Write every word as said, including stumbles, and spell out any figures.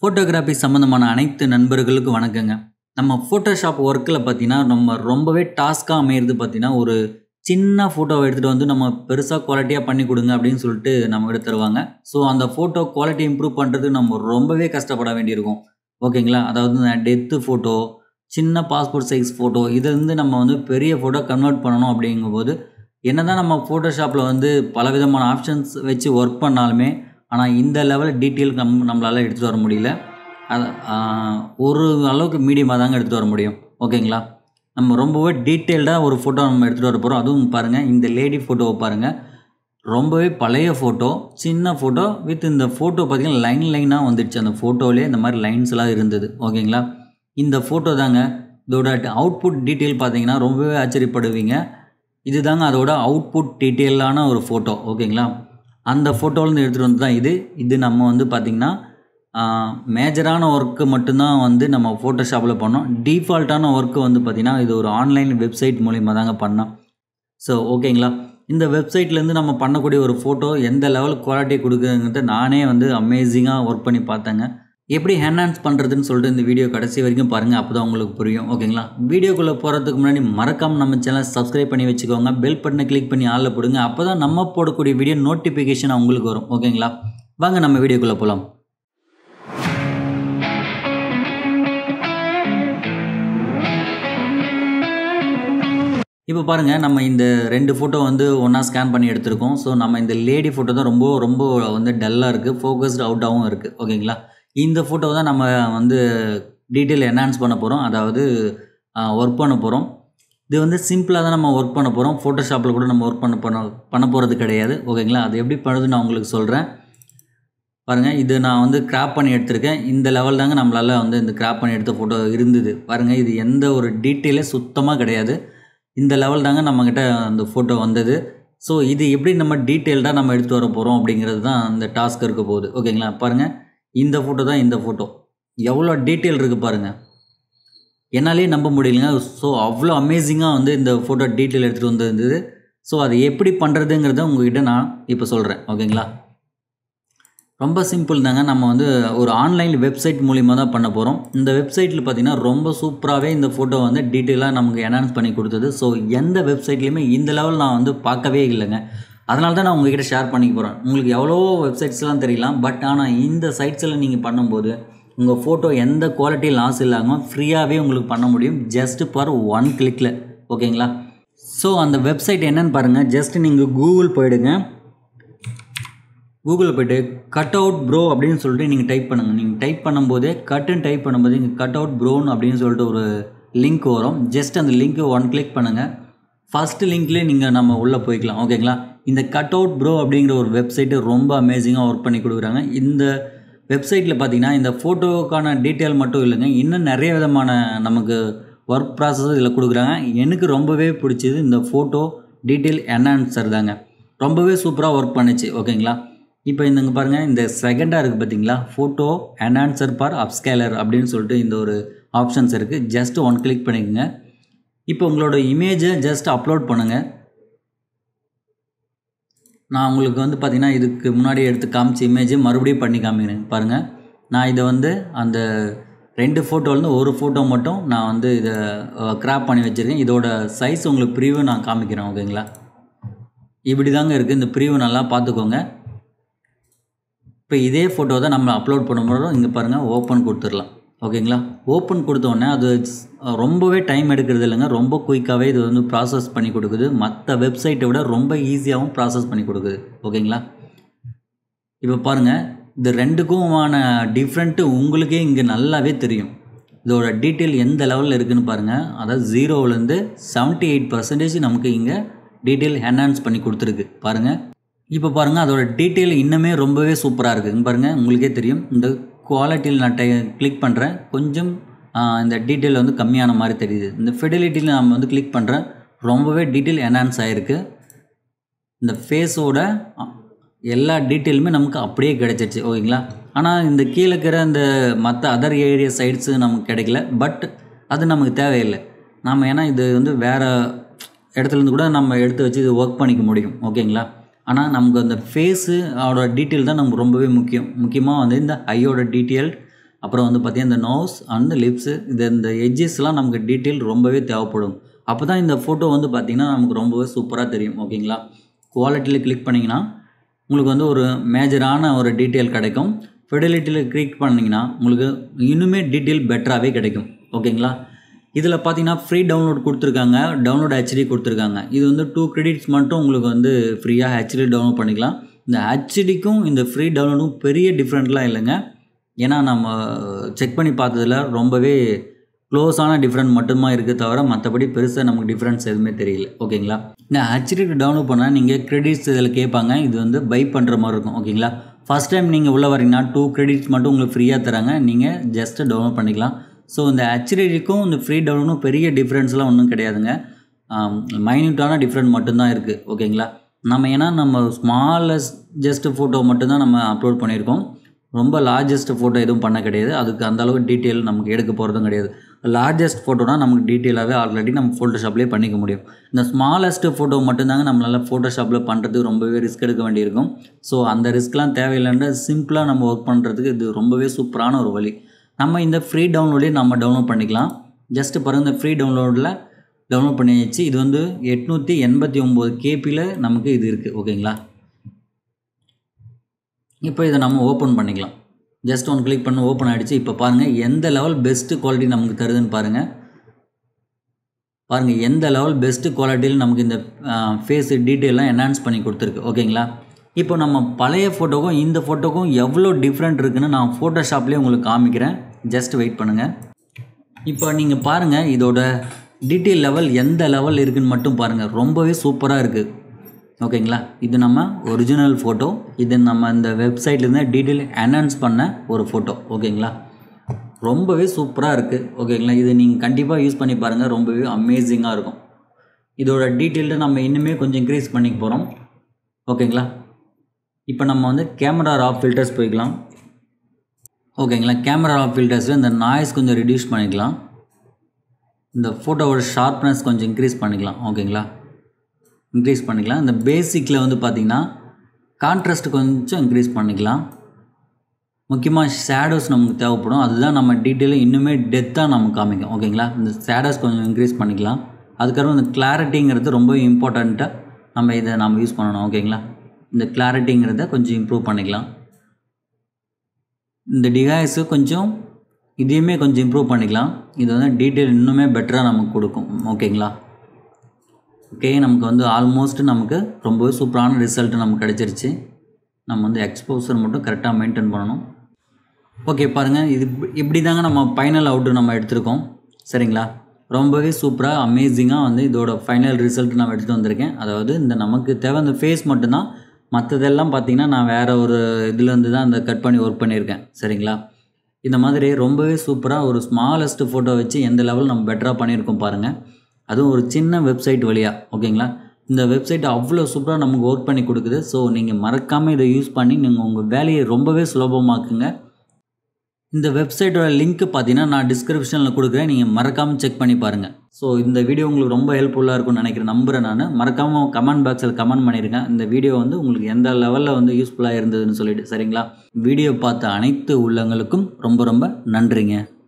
Photography சம்மந்தமான அனைத்து நண்பர்களுக்கு வணக்கங்க. நம்ம ஃபோட்டோஷாப் ஒர்க்கில் பார்த்தீங்கன்னா நம்ம ரொம்பவே டாஸ்க்காக அமையிறது பார்த்தீங்கன்னா ஒரு சின்ன ஃபோட்டோவை எடுத்துகிட்டு வந்து நம்ம பெருசாக குவாலிட்டியாக பண்ணி கொடுங்க அப்படின்னு சொல்லிட்டு நம்மகிட்ட தருவாங்க. ஸோ அந்த ஃபோட்டோ குவாலிட்டி இம்ப்ரூவ் பண்ணுறதுக்கு நம்ம ரொம்பவே கஷ்டப்பட வேண்டியிருக்கும். ஓகேங்களா? அதாவது டெத்து ஃபோட்டோ, சின்ன பாஸ்போர்ட் சைஸ் ஃபோட்டோ இதிலிருந்து நம்ம வந்து பெரிய ஃபோட்டோ கன்வெர்ட் பண்ணணும். அப்படிங்கும்போது என்ன தான் நம்ம ஃபோட்டோஷாப்பில் வந்து பலவிதமான ஆப்ஷன்ஸ் வச்சு ஒர்க் பண்ணாலுமே ஆனால் இந்த லெவல் டீட்டெயில் கம் நம்மளால் எடுத்துகிட்டு வர முடியல. அது ஒரு அளவுக்கு மீடியமாக தாங்க எடுத்துகிட்டு வர முடியும். ஓகேங்களா? நம்ம ரொம்பவே டீட்டெயில்டாக ஒரு ஃபோட்டோ நம்ம எடுத்துகிட்டு வர போகிறோம். அதுவும் பாருங்கள், இந்த லேடி ஃபோட்டோவை பாருங்கள். ரொம்பவே பழைய ஃபோட்டோ, சின்ன ஃபோட்டோ வித் இந்த ஃபோட்டோ பார்த்திங்கன்னா லைன் லைனாக வந்துடுச்சு. அந்த ஃபோட்டோவிலே இந்த மாதிரி லைன்ஸ் எல்லாம் இருந்தது. ஓகேங்களா? இந்த ஃபோட்டோ தாங்க. இதோட அவுட்புட் டீட்டெயில் பார்த்தீங்கன்னா ரொம்பவே ஆச்சரியப்படுவீங்க. இது தாங்க அதோட அவுட்புட் டீட்டெயிலான ஒரு ஃபோட்டோ. ஓகேங்களா? அந்த ஃபோட்டோலேருந்து எடுத்துகிட்டு வந்து தான் இது இது நம்ம வந்து பார்த்திங்கன்னா மேஜரான ஒர்க்கு மட்டும்தான் வந்து நம்ம ஃபோட்டோஷாப்பில் பண்ணோம். டிஃபால்ட்டான ஒர்க்கு வந்து பார்த்திங்கன்னா இது ஒரு ஆன்லைன் வெப்சைட் மூலிமா தாங்க பண்ணோம். ஸோ ஓகேங்களா? இந்த வெப்சைட்லேருந்து நம்ம பண்ணக்கூடிய ஒரு ஃபோட்டோ எந்த லெவல் குவாலிட்டி கொடுக்குறதுங்கிறத நானே வந்து அமேசிங்காக ஒர்க் பண்ணி பார்த்தேங்க. எப்படி என்ஹான்ஸ் பண்ணுறதுன்னு சொல்லிட்டு இந்த வீடியோ கடைசி வரைக்கும் பாருங்கள். அப்போ தான் உங்களுக்கு புரியும். ஓகேங்களா? வீடியோக்குள்ளே போகிறதுக்கு முன்னாடி மறக்காமல் நம்ம சேனலை சப்ஸ்கிரைப் பண்ணி வச்சுக்கோங்க. பெல் பட்டனை கிளிக் பண்ணி ஆளில் போடுங்க. அப்போ தான் நம்ம போடக்கூடிய வீடியோ நோட்டிஃபிகேஷன் உங்களுக்கு வரும். ஓகேங்களா? வாங்க நம்ம வீடியோக்குள்ளே போகலாம். இப்போ பாருங்கள், நம்ம இந்த ரெண்டு ஃபோட்டோ வந்து ஒன்றா ஸ்கேன் பண்ணி எடுத்திருக்கோம். ஸோ நம்ம இந்த லேடி ஃபோட்டோ தான் ரொம்ப ரொம்ப வந்து டல்லாக இருக்குது, ஃபோக்கஸ்டு அவுட்டாகவும் இருக்குது. ஓகேங்களா? இந்த ஃபோட்டோ தான் நம்ம வந்து டீட்டெயில் என்ஹான்ஸ் பண்ண போகிறோம். அதாவது ஒர்க் பண்ண போகிறோம். இது வந்து சிம்பிளாக தான் நம்ம ஒர்க் பண்ண போகிறோம். ஃபோட்டோஷாப்பில் கூட நம்ம ஒர்க் பண்ண பண்ண பண்ண போகிறது கிடையாது. ஓகேங்களா? அது எப்படி பண்ணுறது நான் உங்களுக்கு சொல்கிறேன். பாருங்கள், இது நான் வந்து கிராப் பண்ணி எடுத்திருக்கேன். இந்த லெவல் தாங்க நம்மளால் வந்து இந்த கிராப் பண்ணி எடுத்த ஃபோட்டோ இருந்தது. பாருங்கள், இது எந்த ஒரு டீட்டெயிலே சுத்தமாக கிடையாது. இந்த லெவல் தாங்க நம்மக்கிட்ட அந்த ஃபோட்டோ வந்தது. ஸோ இது எப்படி நம்ம டீட்டெயில்டாக நம்ம எடுத்து வர போகிறோம் அப்படிங்கிறது தான் அந்த டாஸ்க் இருக்க போகுது. ஓகேங்களா? பாருங்கள், இந்த ஃபோட்டோ தான் இந்த ஃபோட்டோ. எவ்வளோ டீட்டெயில் இருக்குது பாருங்கள். என்னாலே நம்ப முடியலைங்க. ஸோ அவ்வளோ அமேசிங்காக வந்து இந்த ஃபோட்டோ டீட்டெயில் எடுத்துகிட்டு வந்திருந்தது. ஸோ அதை எப்படி பண்ணுறதுங்கிறத உங்கள்கிட்ட நான் இப்போ சொல்கிறேன். ஓகேங்களா? ரொம்ப சிம்பிள் தாங்க. நம்ம வந்து ஒரு ஆன்லைன் வெப்சைட் மூலிமா தான் பண்ண போகிறோம். இந்த வெப்சைட்டில் பார்த்திங்கன்னா ரொம்ப சூப்பராகவே இந்த ஃபோட்டோ வந்து டீட்டெயிலாக நமக்கு என்ஹான்ஸ் பண்ணி கொடுத்தது. ஸோ எந்த வெப்சைட்லேயுமே இந்த லெவல் நான் வந்து பார்க்கவே இல்லைங்க. அதனால தான் நான் உங்கள்கிட்ட ஷேர் பண்ணிக்க போகிறேன். உங்களுக்கு எவ்வளோ வெப்சைட்ஸ்லாம் தெரியலாம். பட் ஆனால் இந்த சைட்ஸில் நீங்கள் பண்ணும்போது உங்கள் ஃபோட்டோ எந்த குவாலிட்டி லாஸ் இல்லாமல் ஃப்ரீயாகவே உங்களுக்கு பண்ண முடியும். ஜஸ்ட்டு ஃபார் ஒன் கிளிக்கில். ஓகேங்களா? ஸோ அந்த வெப்சைட் என்னென்னு பாருங்கள். ஜஸ்ட் நீங்கள் கூகுள் போயிடுங்க. கூகுளில் போய்ட்டு கட் அவுட் ப்ரோ அப்படின்னு சொல்லிட்டு நீங்கள் டைப் பண்ணுங்கள். நீங்கள் டைப் பண்ணும்போதே கட்டுன்னு டைப் பண்ணும்போது இங்கே கட் அவுட் ப்ரோன்னு அப்படின்னு சொல்லிட்டு ஒரு லிங்க் வரும். ஜஸ்ட் அந்த லிங்க்கை ஒன் கிளிக் பண்ணுங்கள். ஃபஸ்ட்டு லிங்க்லேயே நீங்கள் நம்ம உள்ளே போய்க்கலாம். ஓகேங்களா? இந்த கட் அவுட் ப்ரோ அப்படிங்கிற ஒரு வெப்சைட்டு ரொம்ப அமேசிங்காக ஒர்க் பண்ணி கொடுக்குறாங்க. இந்த வெப்சைட்டில் பார்த்தீங்கன்னா இந்த ஃபோட்டோவுக்கான டீட்டெயில் மட்டும் இல்லைங்க, இன்னும் நிறைய விதமான நமக்கு ஒர்க் ப்ராசஸ் இதில் கொடுக்குறாங்க. எனக்கு ரொம்பவே பிடிச்சது இந்த ஃபோட்டோ டீட்டெயில் என்ஹான்சர் தாங்க. ரொம்பவே சூப்பராக ஒர்க் பண்ணிச்சு. ஓகேங்களா? இப்போ இந்தங்க பாருங்கள், இந்த செகண்டாக இருக்குது பார்த்தீங்களா, ஃபோட்டோ என்ஹான்சர் ஃபார் அப்ஸ்கேலர் அப்படின்னு சொல்லிட்டு இந்த ஒரு ஆப்ஷன்ஸ் இருக்குது. ஜஸ்ட் ஒன் கிளிக் பண்ணிக்கோங்க. இப்போ உங்களோட இமேஜை ஜஸ்ட் அப்லோட் பண்ணுங்கள். நான் உங்களுக்கு வந்து பார்த்திங்கன்னா இதுக்கு முன்னாடி எடுத்து காமிச்ச இமேஜை மறுபடியும் பண்ணி காமிக்கிறேன். பாருங்கள், நான் இதை வந்து அந்த ரெண்டு ஃபோட்டோலேருந்து ஒரு ஃபோட்டோ மட்டும் நான் வந்து இதை கிராப் பண்ணி வச்சுருக்கேன். இதோட சைஸ் உங்களுக்கு ப்ரீவியூ நான் காமிக்கிறேன். ஓகேங்களா? இப்படி தாங்க இருக்குது. இந்த ப்ரீவியூ நல்லா பார்த்துக்கோங்க. இப்போ இதே ஃபோட்டோ தான் நம்ம அப்லோட் பண்ணும்போது இங்கே பாருங்கள், ஓப்பன் கொடுத்துடலாம். ஓகேங்களா? ஓப்பன் கொடுத்தோடனே அது ரொம்பவே டைம் எடுக்கிறது இல்லைங்க. ரொம்ப குயிக்காகவே இது வந்து ப்ராசஸ் பண்ணி கொடுக்குது. மற்ற வெப்சைட்டை விட ரொம்ப ஈஸியாகவும் ப்ராசஸ் பண்ணி கொடுக்குது. ஓகேங்களா? இப்போ பாருங்கள், இது ரெண்டுக்குமான டிஃப்ரெண்ட்டு உங்களுக்கே இங்கே நல்லாவே தெரியும். இதோட டீட்டெயில் எந்த லெவலில் இருக்குதுன்னு பாருங்கள். அதாவது ஜீரோவிலேருந்து செவன்ட்டி எயிட் பர்சன்டேஜ் நமக்கு இங்கே டீட்டெயில் என்ஹான்ஸ் பண்ணி கொடுத்துருக்கு. பாருங்கள், இப்போ பாருங்கள், அதோட டீட்டெயில் இன்னுமே ரொம்பவே சூப்பராக இருக்குது. பாருங்கள், உங்களுக்கே தெரியும். இந்த குவாலிட்டியில் நான் டை கிளிக் பண்ணுறேன். கொஞ்சம் இந்த டீட்டெயில் வந்து கம்மியான மாதிரி தெரியுது. இந்த ஃபிடலிட்டியில் நம்ம வந்து கிளிக் பண்ணுறேன். ரொம்பவே டீட்டெயில் என்ஹான்ஸ் ஆகிருக்கு. இந்த ஃபேஸோட எல்லா டீட்டெயிலுமே நமக்கு அப்படியே கிடைச்சிருச்சு. ஓகேங்களா? ஆனால் இந்த கீழே இருக்கிற இந்த மற்ற அதர் ஏரியா சைட்ஸு நமக்கு கிடைக்கல. பட் அது நமக்கு தேவையில்லை. நாம் ஏன்னா இது வந்து வேறு இடத்துலேருந்து கூட நம்ம எடுத்து வச்சு இது ஒர்க் பண்ணிக்க முடியும். ஓகேங்களா? ஆனால் நமக்கு அந்த ஃபேஸு அதோட டீட்டெயில் தான் நமக்கு ரொம்பவே முக்கியம். முக்கியமாக வந்து இந்த ஐயோட டீட்டெயில் அப்புறம் வந்து பார்த்தீங்கன்னா இந்த நோஸ் அண்ட் லிப்ஸு இது இந்த எட்ஜஸ்லாம் நமக்கு டீட்டெயில் ரொம்பவே தேவைப்படும். அப்போ தான் இந்த ஃபோட்டோ வந்து பார்த்திங்கன்னா நமக்கு ரொம்பவே சூப்பராக தெரியும். ஓகேங்களா? குவாலிட்டியில் கிளிக் பண்ணிங்கன்னா உங்களுக்கு வந்து ஒரு மேஜரான ஒரு டீட்டெயில் கிடைக்கும். ஃபிடலிட்டியில் கிளிக் பண்ணிங்கன்னா உங்களுக்கு இன்னுமே டீட்டெயில் பெட்டராகவே கிடைக்கும். ஓகேங்களா? இதில் பார்த்தீங்கன்னா ஃப்ரீ டவுன்லோட் கொடுத்துருக்காங்க, டவுன்லோட் ஹெச்டி கொடுத்துருக்காங்க. இது வந்து டூ கிரெடிட்ஸ் மட்டும் உங்களுக்கு வந்து ஃப்ரீயாக ஹெச்டி டவுன்லோட் பண்ணிக்கலாம். இந்த ஹெச்டிக்கும் இந்த ஃப்ரீ டவுன்லோடும் பெரிய டிஃப்ரெண்ட்லாம் இல்லைங்க. ஏன்னா நம்ம செக் பண்ணி பார்த்ததில் ரொம்பவே க்ளோஸான டிஃப்ரெண்ட் மட்டுமா இருக்குது தவிர மற்றபடி பெருசாக நமக்கு டிஃப்ரென்ஸ் எதுவுமே தெரியல. ஓகேங்களா? இந்த ஹெச்டி டவுன்லோட் பண்ணால் நீங்கள் கிரெடிட்ஸ் இதில் கேட்பாங்க. இது வந்து பை பண்ணுற மாதிரி இருக்கும். ஓகேங்களா? ஃபஸ்ட் டைம் நீங்கள் உள்ளே வரீங்கன்னா டூ கிரெடிட்ஸ் மட்டும் உங்களுக்கு ஃப்ரீயாக தராங்க. நீங்கள் ஜஸ்ட்டு டவுன்லோட் பண்ணிக்கலாம். ஸோ இந்த ஹெச்டிக்கும் இந்த ஃப்ரீ டவுன்லோடும் பெரிய டிஃப்ரென்ஸ்லாம் ஒன்றும் கிடையாதுங்க. மைன்யூட்டான டிஃப்ரெண்ட் மட்டும்தான் இருக்குது. ஓகேங்களா? நம்ம ஏன்னா நம்ம ஸ்மாலஸ்ட் ஜஸ்ட் ஃபோட்டோ மட்டும்தான் நம்ம அப்லோட் பண்ணியிருக்கோம். ரொம்ப லார்ஜஸ்ட் ஃபோட்டோ எதுவும் பண்ண கிடையாது. அதுக்கு அந்தளவுக்கு டீட்டெயில் நமக்கு எடுக்க போகிறதும் கிடையாது. லார்ஜஸ்ட் ஃபோட்டோனா நமக்கு டீட்டெயிலாகவே ஆல்ரெடி நம்ம ஃபோட்டோஷாப்லேயே பண்ணிக்க முடியும். இந்த ஸ்மாலஸ்ட் ஃபோட்டோ மட்டும்தாங்க நம்மளால் ஃபோட்டோஷாப்பில் பண்ணுறதுக்கு ரொம்பவே ரிஸ்க் எடுக்க வேண்டியிருக்கும். ஸோ அந்த ரிஸ்க்லாம் தேவையில்லைன்ற சிம்பிளாக நம்ம ஒர்க் பண்ணுறதுக்கு இது ரொம்பவே சூப்பரான ஒரு வழி. நம்ம இந்த ஃப்ரீ டவுன்லோடே நம்ம டவுன்லோட் பண்ணிக்கலாம். ஜஸ்ட்டு பாருங்கள், இந்த ஃப்ரீ டவுன்லோடில் டவுன்லோட் பண்ணியாச்சு. இது வந்து எட்நூற்றி எண்பத்தி ஒம்பது கேபியில் நமக்கு இது இருக்குது. ஓகேங்களா? இப்போ இதை நம்ம ஓப்பன் பண்ணிக்கலாம். ஜஸ்ட் ஒன் கிளிக் பண்ணி ஓப்பன் ஆகிடுச்சு. இப்போ பாருங்கள் எந்த லெவல் பெஸ்ட்டு குவாலிட்டி நமக்கு தருதுன்னு பாருங்கள். பாருங்கள் எந்த லெவல் பெஸ்ட்டு குவாலிட்டியில் நமக்கு இந்த ஃபேஸ் டீட்டெயிலாம் என்ஹான்ஸ் பண்ணி கொடுத்துருக்கு. ஓகேங்களா? இப்போ நம்ம பழைய ஃபோட்டோக்கும் இந்த ஃபோட்டோக்கும் எவ்வளோ டிஃப்ரெண்ட் இருக்குதுன்னு நான் ஃபோட்டோஷாப்லேயே உங்களுக்கு காமிக்கிறேன். ஜஸ்ட் வெயிட் பண்ணுங்கள். இப்போ நீங்கள் பாருங்கள் இதோட டீட்டெயில் லெவல் எந்த லெவல் இருக்குதுன்னு மட்டும் பாருங்கள். ரொம்பவே சூப்பராக இருக்குது. ஓகேங்களா? இது நம்ம ஒரிஜினல் ஃபோட்டோ. இது நம்ம இந்த வெப்சைட்லேருந்து டீட்டெயில் என்ஹான்ஸ் பண்ண ஒரு ஃபோட்டோ. ஓகேங்களா? ரொம்பவே சூப்பராக இருக்குது. ஓகேங்களா? இது நீங்கள் கண்டிப்பாக யூஸ் பண்ணி பாருங்கள். ரொம்பவே அமேசிங்காக இருக்கும். இதோட டீட்டெயில்டு நம்ம இன்னுமே கொஞ்சம் இன்க்ரீஸ் பண்ணிக்க போகிறோம். ஓகேங்களா? இப்போ நம்ம வந்து கேமரா ரா ஃபில்டர்ஸ் போய்க்கலாம். ஓகேங்களா? கேமரா ரா ஃபில்டர்ஸில் இந்த நாய்ஸ் கொஞ்சம் ரெடியூஸ் பண்ணிக்கலாம். இந்த ஃபோட்டோவோட ஷார்ப்னஸ் கொஞ்சம் இன்க்ரீஸ் பண்ணிக்கலாம். ஓகேங்களா? இன்க்ரீஸ் பண்ணிக்கலாம். இந்த பேசிக்கில் வந்து பார்த்திங்கன்னா கான்ட்ராஸ்ட் கொஞ்சம் இன்க்ரீஸ் பண்ணிக்கலாம். முக்கியமாக ஷேடோஸ் நமக்கு தேவைப்படும். அதுதான் நம்ம டீட்டெயிலாக இன்னுமே டெத்தாக நமக்கு காமிக்கும். ஓகேங்களா? இந்த ஷேடோஸ் கொஞ்சம் இன்க்ரீஸ் பண்ணிக்கலாம். அதுக்கப்புறம் இந்த கிளாரிட்டிங்கிறது ரொம்ப இம்பார்ட்டண்ட்டாக நம்ம இதை நம்ம யூஸ் பண்ணணும். ஓகேங்களா? இந்த கிளாரிட்டிங்கிறத கொஞ்சம் இம்ப்ரூவ் பண்ணிக்கலாம். இந்த டிவைஸு கொஞ்சம் இதையுமே கொஞ்சம் இம்ப்ரூவ் பண்ணிக்கலாம். இது வந்து டீட்டெயில் இன்னுமே பெட்டராக நமக்கு கொடுக்கும். ஓகேங்களா? ஓகே, நமக்கு வந்து ஆல்மோஸ்ட் நமக்கு ரொம்பவே சூப்பரான ரிசல்ட் நமக்கு கிடச்சிருச்சு. நம்ம வந்து எக்ஸ்போசர் மட்டும் கரெக்டாக மெயின்டைன் பண்ணணும். ஓகே பாருங்கள், இது இப்படி தாங்க நம்ம ஃபைனல் அவுட்டு நம்ம எடுத்திருக்கோம். சரிங்களா? ரொம்பவே சூப்பராக அமேசிங்காக வந்து இதோட ஃபைனல் ரிசல்ட் நான் எடுத்துகிட்டு வந்திருக்கேன். அதாவது இந்த நமக்கு தேவை இந்த ஃபேஸ் மட்டும்தான். மற்றதெல்லாம் பார்த்திங்கன்னா நான் வேறு ஒரு இதுலேருந்து தான் இந்த கட் பண்ணி ஒர்க் பண்ணியிருக்கேன். சரிங்களா? இந்த மாதிரி ரொம்பவே சூப்பராக ஒரு ஸ்மாலஸ்ட் ஃபோட்டோ வச்சு எந்த லெவல் நம்ம பெட்டராக பண்ணியிருக்கோம் பாருங்கள். அதுவும் ஒரு சின்ன வெப்சைட் வழியாக. ஓகேங்களா? இந்த வெப்சைட் அவ்வளோ சூப்பராக நமக்கு ஒர்க் பண்ணி கொடுக்குது. ஸோ நீங்கள் மறக்காமல் இதை யூஸ் பண்ணி நீங்கள் உங்கள் வேலையை ரொம்பவே சுலபமாக்குங்க. இந்த வெப்சைட்டோட லிங்க் பார்த்தீங்கன்னா நான் டிஸ்கிரிப்ஷனில் கொடுக்குறேன். நீங்கள் மறக்காமல் செக் பண்ணி பாருங்கள். ஸோ இந்த வீடியோ உங்களுக்கு ரொம்ப ஹெல்ப்ஃபுல்லாக இருக்கும்னு நினைக்கிறேன், நம்புகிறேன் நான். மறக்காமல் கமெண்ட் பாக்ஸில் கமெண்ட் பண்ணியிருக்கேன் இந்த வீடியோ வந்து உங்களுக்கு எந்த லெவலில் வந்து யூஸ்ஃபுல்லாக இருந்ததுன்னு சொல்லிட்டு. சரிங்களா? வீடியோ பார்த்த அனைத்து உள்ளங்களுக்கும் ரொம்ப ரொம்ப நன்றிங்க.